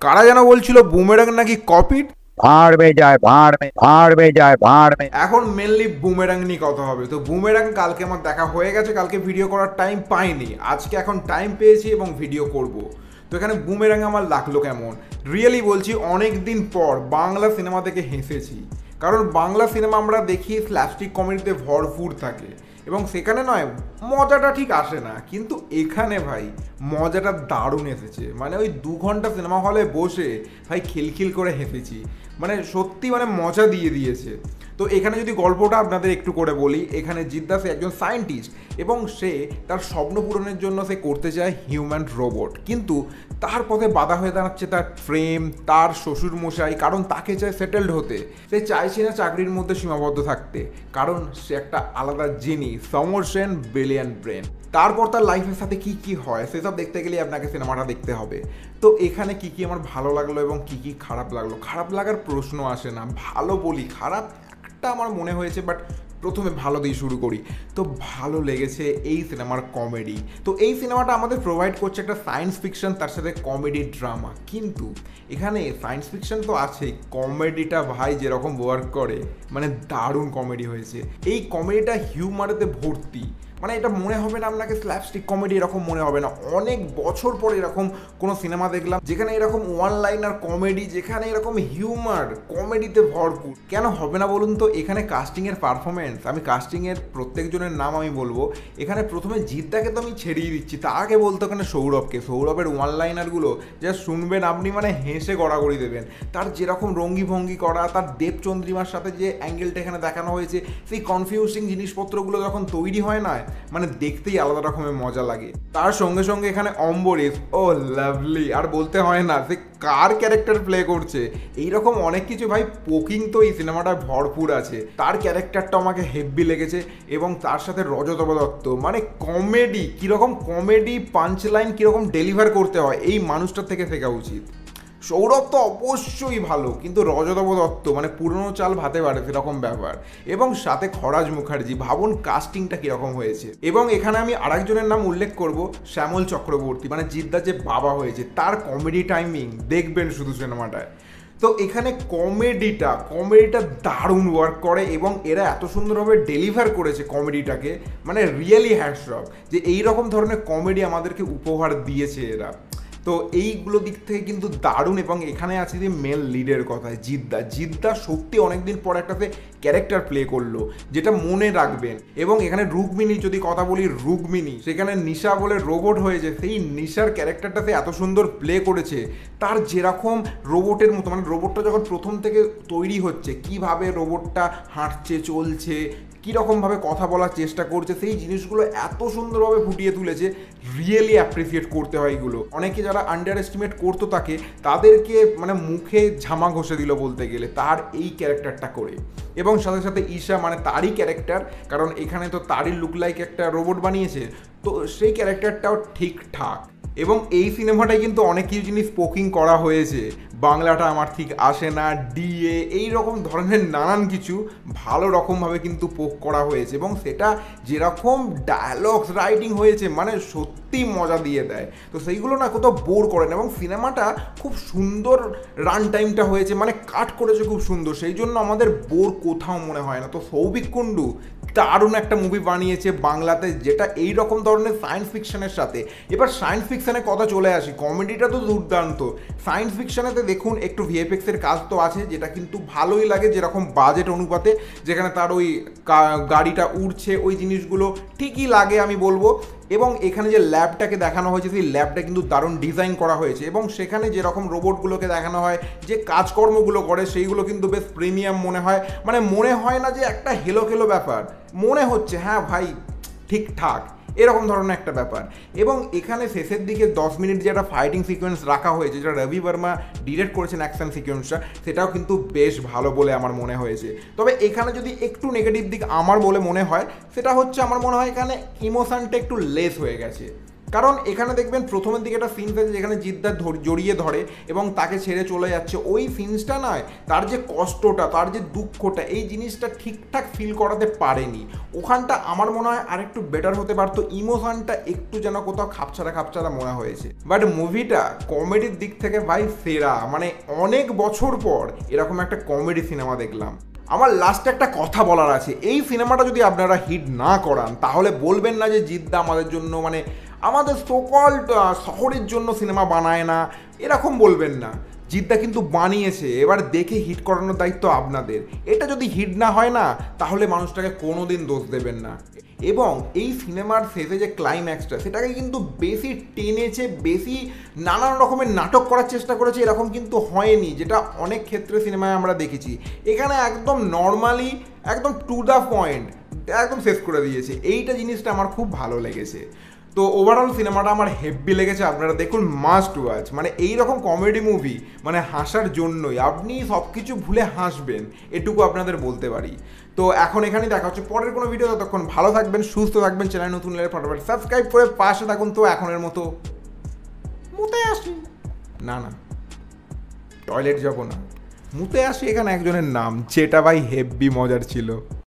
কারা যেন বলছিল বুমেরাং নাকি কপিড, भाड़ में जाए भाड़ में, भाड़ में जाए भाड़ में। এখন মেনলি বুমেরাং নিয়ে কথা হবে। তো বুমেরাং কালকে আমার দেখা হয়ে গেছে, কালকে ভিডিও করার টাইম পাইনি, আজকে এখন টাইম পেয়েছি এবং ভিডিও করব। তো এখানে বুমেরাং আমার লাগলো কেমন, রিয়েলি বলছি অনেক দিন পর বাংলা সিনেমা থেকে হেসেছি। কারণ বাংলা সিনেমা আমরা দেখি স্ল্যাপস্টিক কমেডিতে ভরপুর থাকে এবং সেখানে নয় মজাটা ঠিক আসে না, কিন্তু এখানে ভাই মজাটা দারুণ এসেছে। মানে ওই 2 ঘন্টা সিনেমা হলে বসে ভাই খিলখিল করে হেসেছি, মানে সত্যি মানে মজা দিয়ে দিয়েছে। তো এখানে যদি গল্পটা আপনাদের একটু করে বলি, এখানে জিদ্দা সে একজন সায়েন্টিস্ট এবং সে তার স্বপ্ন পূরণের জন্য সে করতে চায় হিউম্যান রোবট, কিন্তু তার পথে বাধা হয়ে দাঁড়াচ্ছে তার প্রেম, তার শ্বশুরমশাই, কারণ তাকে চায় সেটেলড হতে। সে চাইছে না চাকরির মধ্যে সীমাবদ্ধ থাকতে, কারণ সে একটা আলাদা জিনিস, সমর্শন ব্রিলিয়ান্ট ব্রেন। তারপর তার লাইফের সাথে কি কি হয় সেসব দেখতে গেলে আপনাকে সিনেমাটা দেখতে হবে। তো এখানে কি কি আমার ভালো লাগলো এবং কি কি খারাপ লাগলো, খারাপ লাগার প্রশ্ন আসে না, ভালো বলি, খারাপ একটা আমার মনে হয়েছে, বাট প্রথমে ভালো দিয়ে শুরু করি। তো ভালো লেগেছে এই সিনেমার কমেডি। তো এই সিনেমাটা আমাদের প্রোভাইড করছে একটা সায়েন্স ফিকশন, তার সাথে কমেডি ড্রামা, কিন্তু এখানে সায়েন্স ফিকশন তো আছেই, কমেডিটা ভাই যেরকম ওয়ার্ক করে মানে দারুণ কমেডি হয়েছে। এই কমেডিটা হিউমারেতে ভর্তি, মানে এটা মনে হবে না আপনাকে স্ল্যাপস্টিক কমেডি, এরকম মনে হবে না। অনেক বছর পর এরকম কোনো সিনেমা দেখলাম যেখানে এরকম ওয়ান লাইনার কমেডি, যেখানে এরকম হিউমার কমেডিতে ভরপুর। কেন হবে না বলুন তো? এখানে কাস্টিংয়ের পারফরমেন্স, আমি কাস্টিংয়ের প্রত্যেকজনের নাম আমি বলবো। এখানে প্রথমে জিদ্দাকে তো আমি ছেড়িয়ে দিচ্ছি, তার আগে বলতো এখানে সৌরভকে। সৌরভের ওয়ান লাইনারগুলো যা শুনবেন আপনি মানে হেসে গড়াগড়ি দেবেন। তার যেরকম রঙ্গি ভঙ্গি করা, তার দেবচন্দ্রিমার সাথে যে অ্যাঙ্গেলটা এখানে দেখানো হয়েছে, সেই কনফিউজিং জিনিসপত্রগুলো যখন তৈরি হয় না, মানে দেখতেই আলাদা রকমের মজা লাগে। তার সঙ্গে সঙ্গে এখানে অম্বরীশ, ও লাভলি, আর বলতে হয় না সে কার ক্যারেক্টার প্লে করছে, এইরকম অনেক কিছু ভাই পোকিং তো এই সিনেমাটায় ভরপুর আছে। তার ক্যারেক্টারটা আমাকে হেভি লেগেছে এবং তার সাথে রজতবা দত্ত, মানে কমেডি কীরকম, কমেডি পাঞ্চ লাইন কীরকম ডেলিভার করতে হয় এই মানুষটার থেকে শেখা উচিত। সৌরভ তো অবশ্যই ভালো, কিন্তু রজতব দত্ত মানে পুরনো চাল ভাতে পারে সেরকম ব্যাপার। এবং সাথে খরাজ মুখার্জি, ভাবুন কাস্টিংটা কীরকম হয়েছে। এবং এখানে আমি আরেকজনের নাম উল্লেখ করব, শ্যামল চক্রবর্তী, মানে জিদ্দা যে বাবা হয়েছে, তার কমেডি টাইমিং দেখবেন শুধু সিনেমাটায়। তো এখানে কমেডিটা দারুণ ওয়ার্ক করে এবং এরা এত সুন্দরভাবে ডেলিভার করেছে কমেডিটাকে, মানে রিয়েলি হ্যাটস অফ যে এইরকম ধরনের কমেডি আমাদেরকে উপহার দিয়েছে এরা। তো এইগুলো দিক থেকে কিন্তু দারুণ। এবং এখানে আছে যে মেল লিডের কথায় জিদ্দা সত্যি অনেকদিন পর একটাতে ক্যারেক্টার প্লে করলো যেটা মনে রাখবেন। এবং এখানে রুকমিনি যদি কথা বলি, রুকমিনি সেখানে নিশা বলে রোবট হয়েছে, সেই নিশার ক্যারেক্টারটাতে এত সুন্দর প্লে করেছে। তার যেরকম রোবটের মতো, মানে রোবটটা যখন প্রথম থেকে তৈরি হচ্ছে, কিভাবে রোবটটা হাঁটছে চলছে, কীরকমভাবে কথা বলার চেষ্টা করছে, সেই জিনিসগুলো এত সুন্দরভাবে ফুটিয়ে তুলেছে, রিয়েলি অ্যাপ্রিসিয়েট করতে হয় এগুলো। অনেকে যারা আন্ডার এস্টিমেট করতো তাকে, তাদেরকে মানে মুখে ঝামা ঘষে দিল বলতে গেলে তার এই ক্যারেক্টারটা করে। এবং সাথে সাথে ঈশা, মানে তারই ক্যারেক্টার, কারণ এখানে তো তারই লুক লাইক একটা রোবট বানিয়েছে, তো সেই ক্যারেক্টারটাও ঠিকঠাক। এবং এই সিনেমাটায় কিন্তু অনেক কিছু জিনিস পোকিং করা হয়েছে, বাংলাটা আমার ঠিক আসে না, ডিএ, এই রকম ধরনের নানান কিছু ভালো রকমভাবে কিন্তু পোক করা হয়েছে। এবং সেটা যেরকম ডায়ালগস রাইটিং হয়েছে মানে সত্যি মজা দিয়ে দেয়। তো সেইগুলো না কোথাও বোর করে না। এবং সিনেমাটা খুব সুন্দর রান টাইমটা হয়েছে, মানে কাট করেছে খুব সুন্দর, সেই জন্য আমাদের বোর কোথাও মনে হয় না। তো সৌভিক কুণ্ডু দারুণ একটা মুভি বানিয়েছে বাংলাতে, যেটা এই রকম ধরনের সায়েন্স ফিকশনের সাথে। এবার সায়েন্স ফিকশনের কথা চলে আসি, কমেডিটা তো দুর্দান্ত। সায়েন্স ফিকশনেতে দেখুন একটু ভিএফএক্সের কাজ তো আছে, যেটা কিন্তু ভালোই লাগে, যেরকম বাজেট অনুপাতে, যেখানে তার ওই গাড়িটা উড়ছে ওই জিনিসগুলো ঠিকই লাগে আমি বলবো। এবং এখানে যে ল্যাবটাকে দেখানো হয়েছে, সেই ল্যাবটা কিন্তু দারুণ ডিজাইন করা হয়েছে। এবং সেখানে যেরকম রোবটগুলোকে দেখানো হয়, যে কাজকর্মগুলো করে, সেইগুলো কিন্তু বেশ প্রিমিয়াম মনে হয়। মানে মনে হয় না যে একটা হেলো খেলো ব্যাপার, মনে হচ্ছে হ্যাঁ ভাই ঠিকঠাক, এরকম ধরনের একটা ব্যাপার। এবং এখানে শেষের দিকে 10 মিনিট যে একটা ফাইটিং সিকোয়েন্স রাখা হয়েছে, যেটা রবি বর্মা ডিরেক্ট করেছেন অ্যাকশন সিকোয়েন্সটা, সেটাও কিন্তু বেশ ভালো বলে আমার মনে হয়েছে। তবে এখানে যদি একটু নেগেটিভ দিক আমার বলে মনে হয়, সেটা হচ্ছে আমার মনে হয় এখানে ইমোশনটা একটু লেস হয়ে গেছে। কারণ এখানে দেখবেন প্রথমের দিকে একটা সিন আছে যেখানে জিদ্দা জড়িয়ে ধরে এবং তাকে ছেড়ে চলে যাচ্ছে, ওই সিনসটা নয়, তার যে কষ্টটা, তার যে দুঃখটা, এই জিনিসটা ঠিকঠাক ফিল করাতে পারেনি। ওখানটা আমার মনে হয় আরেকটু বেটার হতে পারতো, ইমোশনটা একটু যেন কোথাও খাপছাড়া খাপছাড়া মনে হয়েছে। বাট মুভিটা কমেডির দিক থেকে ভাই সেরা, মানে অনেক বছর পর এরকম একটা কমেডি সিনেমা দেখলাম। আমার লাস্টে একটা কথা বলার আছে, এই সিনেমাটা যদি আপনারা হিট না করান তাহলে বলবেন না যে জিদ্দা আমাদের জন্য, মানে আমাদের সোকল্ড শহরের জন্য সিনেমা বানায় না, এরকম বলবেন না। জিদ্দা কিন্তু বানিয়েছে, এবার দেখে হিট করানোর দায়িত্ব আপনাদের। এটা যদি হিট না হয় না তাহলে মানুষটাকে কোনো দিন দোষ দেবেন না। এবং এই সিনেমার শেষে যে ক্লাইম্যাক্সটা, সেটাকে কিন্তু বেশি টেনেছে, বেশি নানান রকমের নাটক করার চেষ্টা করেছে, এরকম কিন্তু হয়নি, যেটা অনেক ক্ষেত্রে সিনেমায় আমরা দেখেছি। এখানে একদম নর্মালি, একদম টু দ্য পয়েন্ট একদম শেষ করে দিয়েছে, এইটা জিনিসটা আমার খুব ভালো লেগেছে। তো ওভারঅল সিনেমাটা আমার হেভি লেগেছে, আপনারা দেখুন, মাস্ট ওয়াচ। মানে এইরকম কমেডি মুভি, মানে হাসার জন্যই, আপনি সব কিছু ভুলে হাসবেন, এটুকু আপনাদের বলতে পারি। তো এখন এখানেই দেখা হচ্ছে পরের কোনো ভিডিও, ততক্ষণ ভালো থাকবেন, সুস্থ থাকবেন, চ্যানেল নতুন হলে ফটাফট সাবস্ক্রাইব করে পাশে থাকুন। তো এখনের মতো মুতে আসি, না না টয়লেট যাবো না, মুতে আসি, এখানে একজনের নাম, যেটা ভাই হেভি মজার ছিল।